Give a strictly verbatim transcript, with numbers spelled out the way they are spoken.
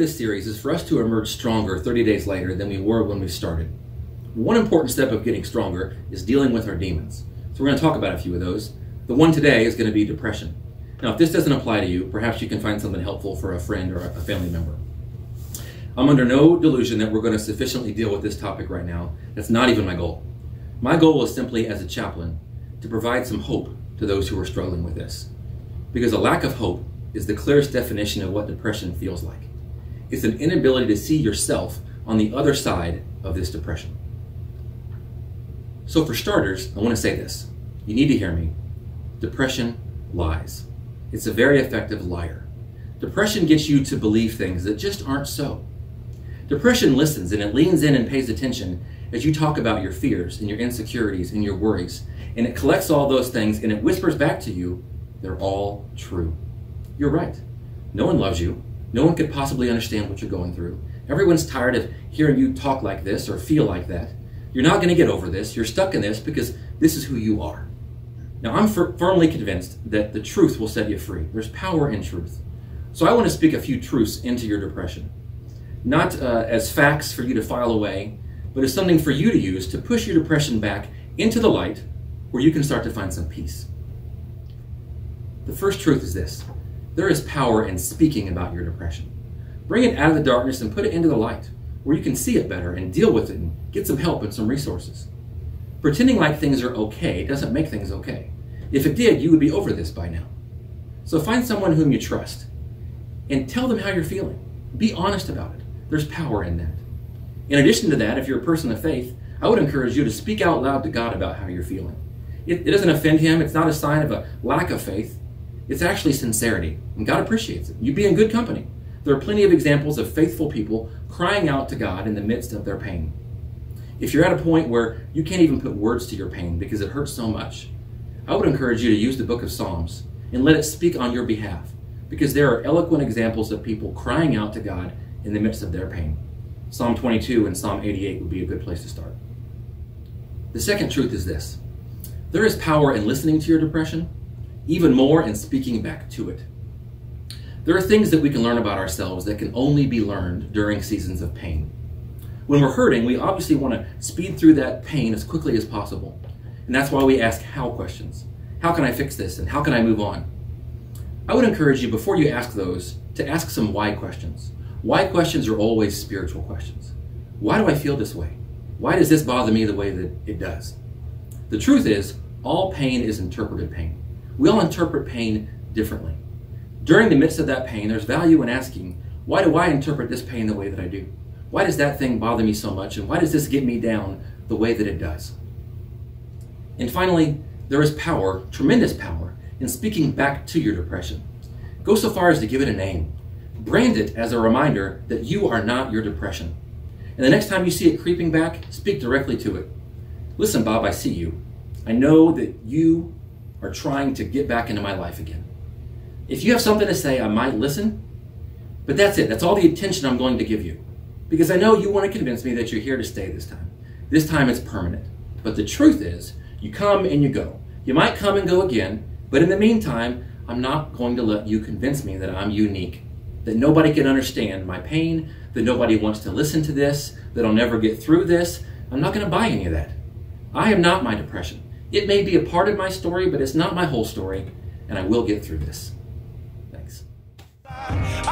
this series is for us to emerge stronger thirty days later than we were when we started. One important step of getting stronger is dealing with our demons. So we're going to talk about a few of those. The one today is going to be depression. Now, if this doesn't apply to you, perhaps you can find something helpful for a friend or a family member. I'm under no delusion that we're going to sufficiently deal with this topic right now. That's not even my goal. My goal is simply, as a chaplain, to provide some hope to those who are struggling with this. Because a lack of hope is the clearest definition of what depression feels like. It's an inability to see yourself on the other side of this depression. So for starters, I want to say this. You need to hear me. Depression lies. It's a very effective liar. Depression gets you to believe things that just aren't so. Depression listens and it leans in and pays attention as you talk about your fears and your insecurities and your worries. And it collects all those things and it whispers back to you, they're all true. You're right. No one loves you. No one could possibly understand what you're going through. Everyone's tired of hearing you talk like this or feel like that. You're not going to get over this. You're stuck in this because this is who you are. Now, I'm fir- firmly convinced that the truth will set you free. There's power in truth. So I want to speak a few truths into your depression. Not uh, as facts for you to file away, but as something for you to use to push your depression back into the light where you can start to find some peace. The first truth is this. There is power in speaking about your depression. Bring it out of the darkness and put it into the light, where you can see it better and deal with it and get some help and some resources. Pretending like things are okay doesn't make things okay. If it did, you would be over this by now. So find someone whom you trust and tell them how you're feeling. Be honest about it. There's power in that. In addition to that, if you're a person of faith, I would encourage you to speak out loud to God about how you're feeling. It, it doesn't offend Him. It's not a sign of a lack of faith. It's actually sincerity, and God appreciates it. You'd be in good company. There are plenty of examples of faithful people crying out to God in the midst of their pain. If you're at a point where you can't even put words to your pain because it hurts so much, I would encourage you to use the book of Psalms and let it speak on your behalf, because there are eloquent examples of people crying out to God in the midst of their pain. Psalm twenty-two and Psalm eighty-eight would be a good place to start. The second truth is this. There is power in listening to your depression, even more in speaking back to it. There are things that we can learn about ourselves that can only be learned during seasons of pain. When we're hurting, we obviously want to speed through that pain as quickly as possible. And that's why we ask how questions. How can I fix this? And how can I move on? I would encourage you, before you ask those, to ask some why questions. Why questions are always spiritual questions. Why do I feel this way? Why does this bother me the way that it does? The truth is, all pain is interpreted pain. We all interpret pain differently. During the midst of that pain, there's value in asking, why do I interpret this pain the way that I do? Why does that thing bother me so much? And why does this get me down the way that it does? And finally, there is power, tremendous power, in speaking back to your depression. Go so far as to give it a name. Brand it as a reminder that you are not your depression. And the next time you see it creeping back, speak directly to it. Listen, Bob, I see you. I know that you are trying to get back into my life again. If you have something to say, I might listen, but that's it. That's all the attention I'm going to give you. Because I know you want to convince me that you're here to stay this time. This time it's permanent. But the truth is, you come and you go. You might come and go again, but in the meantime, I'm not going to let you convince me that I'm unique, that nobody can understand my pain, that nobody wants to listen to this, that I'll never get through this. I'm not going to buy any of that. I am not my depression. It may be a part of my story, but it's not my whole story, and I will get through this. Thanks.